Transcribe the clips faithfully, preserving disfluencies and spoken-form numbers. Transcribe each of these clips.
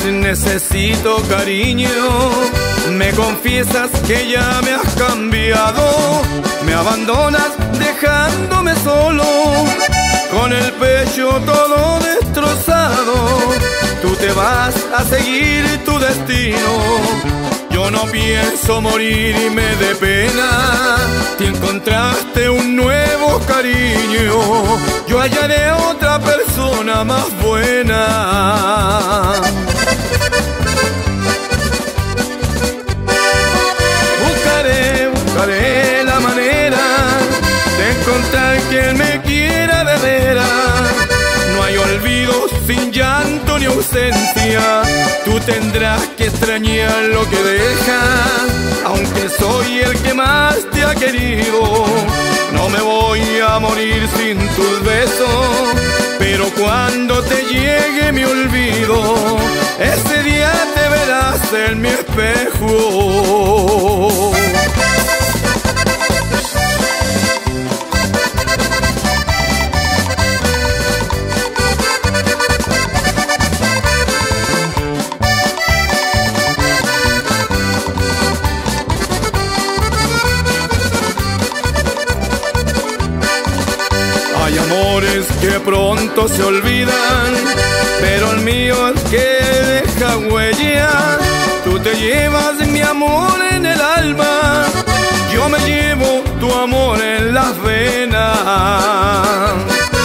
necesito cariño. Me confiesas que ya me has cambiado, me abandonas dejándome solo, con el pecho todo destrozado. Tú te vas a seguir tu destino, yo no pienso morirme de pena. Si encontraste un nuevo cariño, yo hallaré otra persona más buena. Buscaré, buscaré la manera de encontrar quien me quiera de veras. No hay olvido sin llanto ni ausencia, tú tendrás que extrañar lo que dejas. Aunque soy el que más te ha querido, no me voy a morir sin tus besos. Pero cuando te llegue mi olvido, ese día te verás en mi espejo. Hay amores que pronto se olvidan, pero el mío es que deja huella. Tú te llevas mi amor en el alma, yo me llevo tu amor en las venas.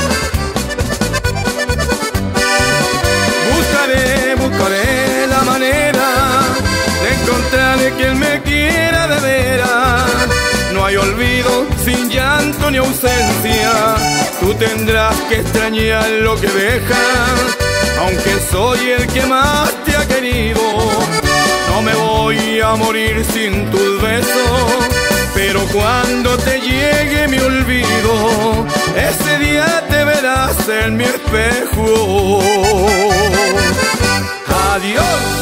Buscaré, buscaré la manera de encontrar a quien me quiera de veras. No hay olvido sin llanto ni ausencia, tú tendrás que extrañar lo que dejas. Aunque soy el que más te ha querido, no me voy a morir sin tus besos. Pero cuando te llegue mi olvido, ese día te verás en mi espejo. Adiós.